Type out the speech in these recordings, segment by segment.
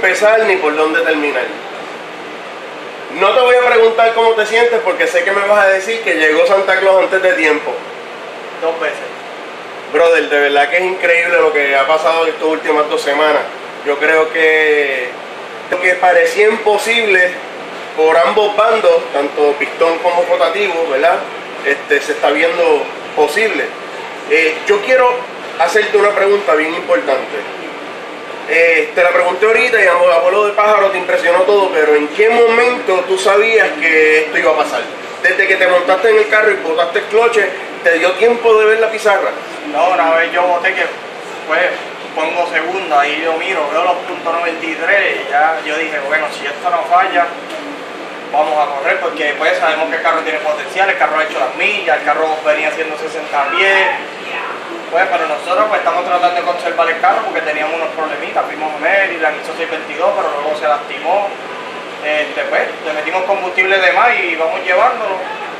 empezar ni por dónde terminar. No te voy a preguntar cómo te sientes porque sé que me vas a decir que llegó Santa Claus antes de tiempo. 2 veces. Brother, de verdad que es increíble lo que ha pasado estas últimas 2 semanas. Yo creo que lo que parecía imposible por ambos bandos, tanto pistón como rotativo, ¿verdad? Se está viendo posible. Yo quiero hacerte una pregunta bien importante. Te la pregunté ahorita y a vuelo de pájaro te impresionó todo, pero ¿en qué momento tú sabías que esto iba a pasar? Desde que te montaste en el carro y botaste el cloche, ¿te dio tiempo de ver la pizarra? No, una vez yo boté que pues pongo segunda y yo miro, veo los puntos 93 y ya yo dije, bueno, si esto no falla, vamos a correr porque pues sabemos que el carro tiene potencial, el carro ha hecho las millas, el carro venía haciendo 60 pies. Pues, pero nosotros pues estamos tratando de conservar el carro porque teníamos unos problemitas, fuimos a Maryland, hizo 622, pero luego se lastimó. Pues, le metimos combustible de más y vamos llevándolo.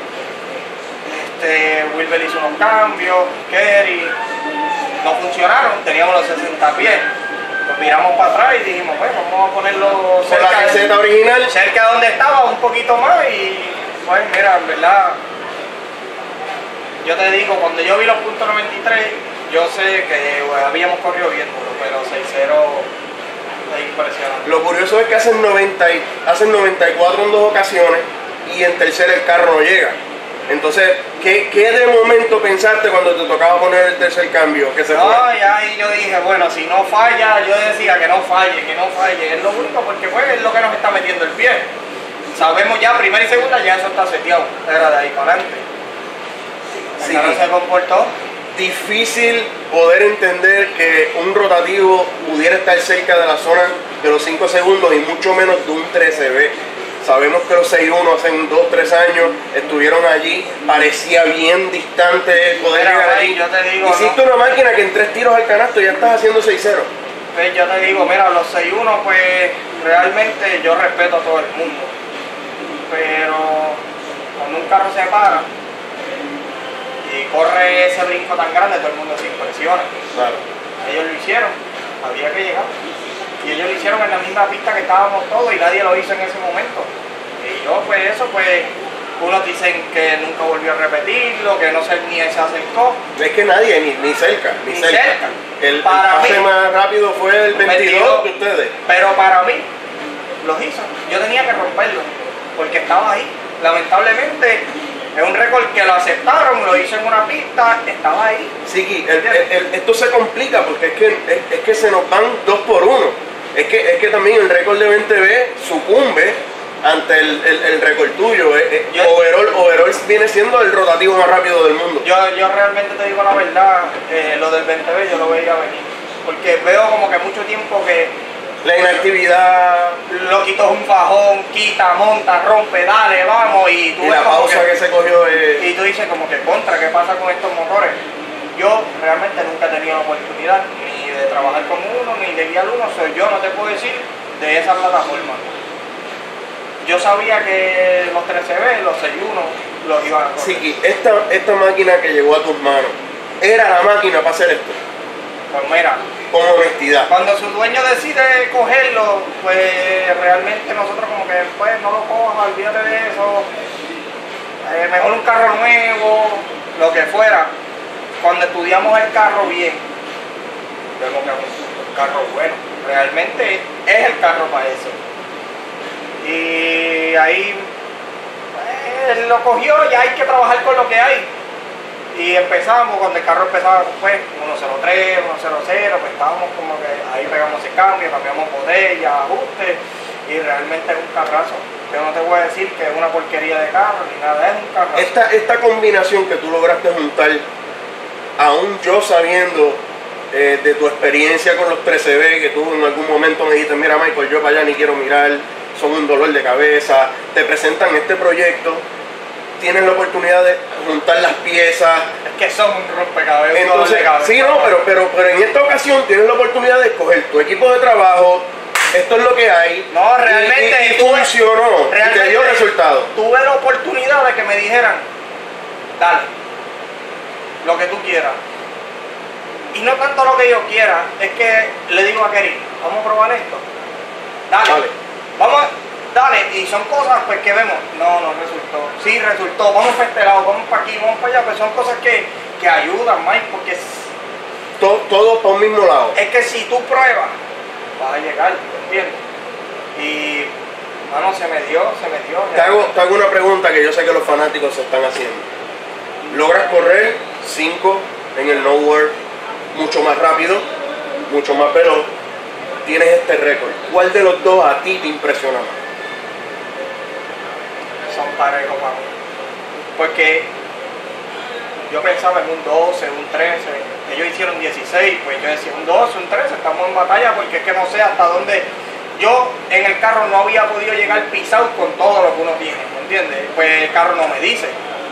Wilber hizo unos cambios, Kerry, no funcionaron, teníamos los 60 pies. Pues miramos para atrás y dijimos, pues vamos a ponerlo cerca, con la receta original, cerca de donde estaba, un poquito más y pues mira, en verdad, yo te digo, cuando yo vi los puntos 93, yo sé que bueno, habíamos corrido viéndolo, pero 6-0 es impresionante. Lo curioso es que hacen 94 en 2 ocasiones y en tercera el carro no llega. Entonces, ¿qué de momento pensaste cuando te tocaba poner el tercer cambio? Que se fue? Ya y yo dije, bueno, si no falla, yo decía que no falle, es lo único porque pues es lo que nos está metiendo el pie. Sabemos ya, primera y segunda, ya eso está seteado, era de ahí para adelante. Sí, no se comportó. Difícil poder entender que un rotativo pudiera estar cerca de la zona de los 5 segundos y mucho menos de un 13B. Sabemos que los 6-1 hace 2-3 años estuvieron allí, parecía bien distante poder llegar allí. Yo te digo, hiciste una máquina que en 3 tiros al canasto ya estás haciendo 6-0. Pues yo te digo, mira, los 6-1 pues realmente yo respeto a todo el mundo, pero cuando un carro se para y corre ese brinco tan grande, todo el mundo se impresiona. Claro. Ellos lo hicieron, había que llegar. Y ellos lo hicieron en la misma pista que estábamos todos y nadie lo hizo en ese momento. Y yo pues eso pues, unos dicen que nunca volvió a repetirlo, que no se, ni se acercó. Es que nadie, ni cerca. El pase más rápido fue el 22 de ustedes. Pero para mí, los hizo. Yo tenía que romperlo, porque estaba ahí. Lamentablemente, es un récord que lo aceptaron, lo hizo en una pista, estaba ahí. Sí, esto se complica porque es que se nos van 2 por 1. Es que también el récord de 20B sucumbe ante el récord tuyo. Overall viene siendo el rotativo más rápido del mundo. Yo realmente te digo la verdad, lo del 20B yo lo veía venir. Porque veo como que mucho tiempo que la inactividad, lo quitó un fajón, quita, monta, rompe, dale, vamos. Y tú y la pausa que se cogió y tú dices como que contra, ¿qué pasa con estos motores? Yo realmente nunca he tenido la oportunidad ni de trabajar con uno, ni de guiar uno, yo no te puedo decir de esa plataforma. Yo sabía que los 13B, los 6-1, los iban a correr. Sí, esta máquina que llegó a tus manos, ¿era la máquina para hacer esto? Pues mira, con honestidad. Cuando su dueño decide cogerlo, pues realmente nosotros como que pues no lo coja, olvídate de eso. Mejor un carro nuevo, lo que fuera. Cuando estudiamos el carro bien, vemos que es un carro bueno. Realmente es el carro para eso. Y ahí él lo cogió, ya hay que trabajar con lo que hay. Y empezamos, cuando el carro empezaba pues 103, 100, pues estábamos como que ahí pegamos el cambio, cambiamos botellas, ajustes, y realmente es un carrazo. Yo no te voy a decir que es una porquería de carro ni nada, es un carrazo. Esta combinación que tú lograste juntar, aún yo sabiendo de tu experiencia con los 13B, que tú en algún momento me dijiste, mira Michael, yo para allá ni quiero mirar, son un dolor de cabeza, te presentan este proyecto, tienes la oportunidad de juntar las piezas. Es que son un rompecabezas. Entonces, sí, no, pero en esta ocasión tienes la oportunidad de escoger tu equipo de trabajo, esto es lo que hay. No, realmente. Y funcionó, y te dio resultado. Tuve la oportunidad de que me dijeran, dale, lo que tú quieras. Y no tanto lo que yo quiera, es que le digo a Kerry, vamos a probar esto. dale. Vamos, dale, y son cosas pues que vemos, no resultó, sí resultó, vamos para este lado, vamos para aquí, vamos para allá, pues son cosas que ayudan, Mike, porque todo para un mismo lado. es que si tú pruebas, vas a llegar, ¿entiendes? Y, mano, se me dio. Te hago una pregunta que yo sé que los fanáticos se están haciendo. Logras correr 5 en el nowhere mucho más rápido, mucho más veloz, tienes este récord. ¿Cuál de los dos a ti te impresiona más? Son parejos para mí. Porque yo pensaba en un 12, un 13, ellos hicieron 16, pues yo decía un 12, un 13, estamos en batalla porque es que no sé hasta dónde. Yo en el carro no había podido llegar pisado con todo lo que uno tiene, ¿me entiendes? Pues el carro no me dice.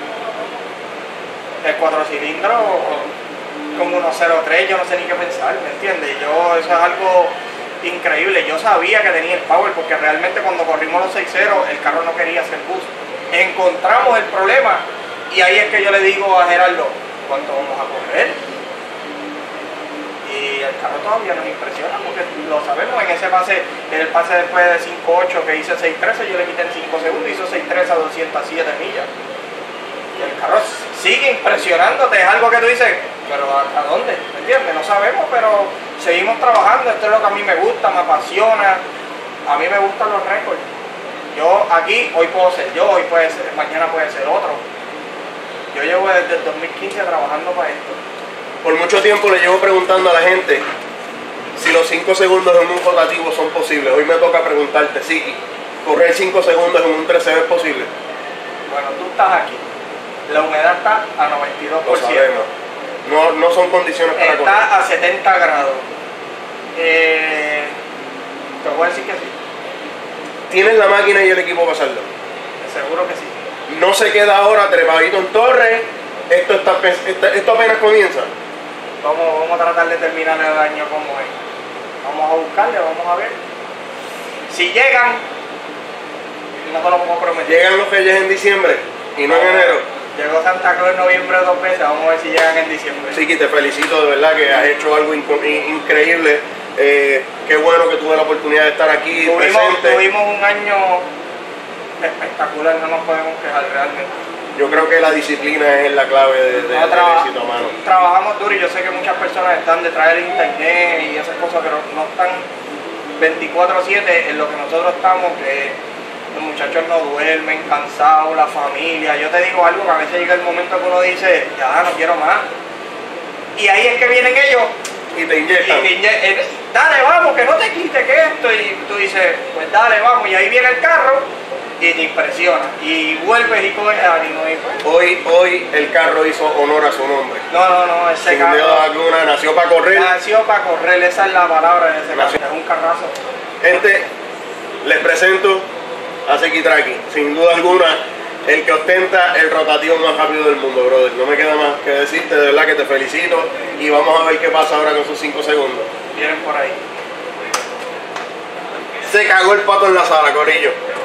El 4 cilindros con 1.03, yo no sé ni qué pensar, ¿me entiendes? Eso es algo increíble. Yo sabía que tenía el power porque realmente cuando corrimos los 6.0 el carro no quería hacer boost. Encontramos el problema y ahí es que yo le digo a Gerardo, ¿cuánto vamos a correr? Y el carro todavía nos impresiona porque lo sabemos. En ese pase, en el pase después de 5.8 que hice 6.13, yo le quité en 5 segundos, hizo 6.13 a 207 millas. Y el carro sigue impresionándote, es algo que tú dices, pero ¿a dónde? ¿Me entiendes? No sabemos, pero seguimos trabajando. Esto es lo que a mí me gusta, me apasiona. A mí me gustan los récords. Yo aquí, hoy puedo ser yo, hoy puede ser, mañana puede ser otro. Yo llevo desde el 2015 trabajando para esto. Por mucho tiempo le llevo preguntando a la gente si los 5 segundos en un rotativo son posibles. Hoy me toca preguntarte, Siki, ¿correr 5 segundos en un 13 es posible? Bueno, tú estás aquí. La humedad está a 92%. Lo sabemos. No son condiciones para correr. Está a 70 grados. Te voy a decir que sí. ¿Tienes la máquina y el equipo para hacerlo? Seguro que sí. No se queda ahora trepadito en torre. Esto apenas comienza. Vamos a tratar de terminar el año como es. Vamos a buscarle, vamos a ver. Si llegan, no te lo puedo prometer. Llegan los Reyes en diciembre y no en enero. Llegó Santa Claus en noviembre 2 veces, vamos a ver si llegan en diciembre. Sí, que te felicito, de verdad que has hecho algo increíble. Qué bueno que tuve la oportunidad de estar aquí presente. Tuvimos un año espectacular, no nos podemos quejar realmente. Yo creo que la disciplina es la clave del éxito, mano. Trabajamos duro y yo sé que muchas personas están detrás del internet y esas cosas, pero no están 24/7 en lo que nosotros estamos, que los muchachos no duermen, cansados, la familia. Yo te digo algo, que a veces llega el momento que uno dice, ya no quiero más. Y ahí es que vienen ellos y te inyectan. Dale, vamos, que no te quite que esto. Y tú dices, pues dale, vamos. Y ahí viene el carro y te impresiona. Y vuelves y coges ánimo. Hoy el carro hizo honor a su nombre. No, ese sin carro. Sin duda alguna, nació para correr. Nació para correr, esa es la palabra de ese carro. Es un carrazo. Gente, les presento a Siki Traki, sin duda alguna, el que ostenta el rotativo más rápido del mundo, brother. No me queda más que decirte, de verdad que te felicito y vamos a ver qué pasa ahora con sus 5 segundos. Vienen por ahí. Se cagó el pato en la sala, corillo.